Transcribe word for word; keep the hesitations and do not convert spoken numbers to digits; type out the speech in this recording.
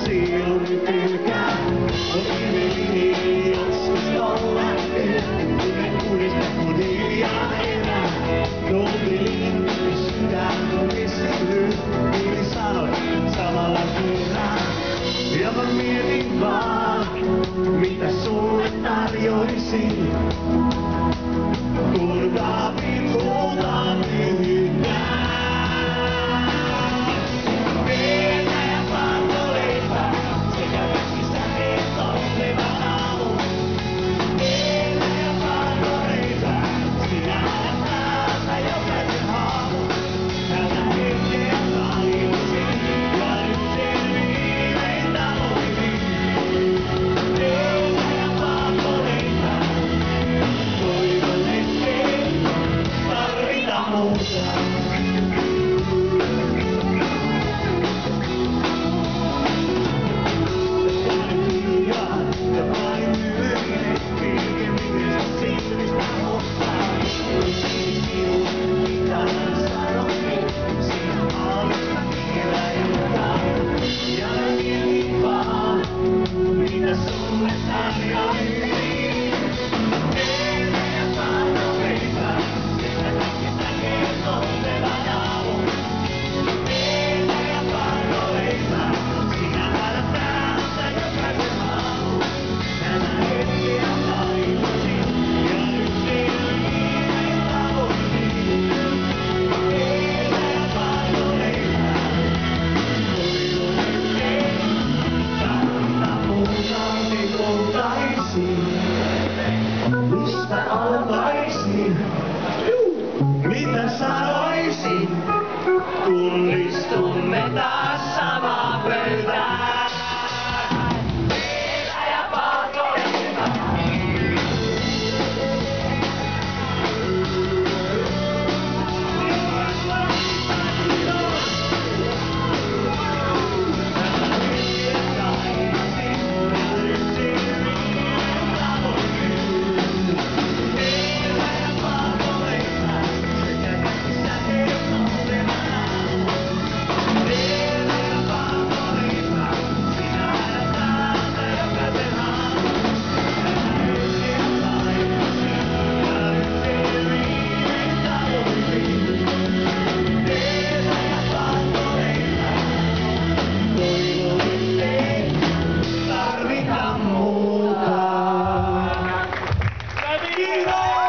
silloin pelkää. On ihmeellinen joskus tolla lähtee, tunnen uudesta kun hiljaa elää. Toivelin sydän on vesitellyt, niin sanoin samalla kerran. Ja mä mietin vaan, mitä sulle tarjoisin, kun David huutaa tyhjää. Meiltä ja paatoleipää, sekä väkissä heittoon levän aamu. Meiltä ja paatoleipää, sinä ajat taas jokaisen haamu. Tätä hetkeä kaivosin, ja nyt selviin ei tavoitin. Meiltä ja paatoleipää, toivon ettei tarvita muuta. Mistä alkaisin? Mitä sanoisin, kun istumme taas samaa pöytään? Meillä ja paatoleipää. Viva!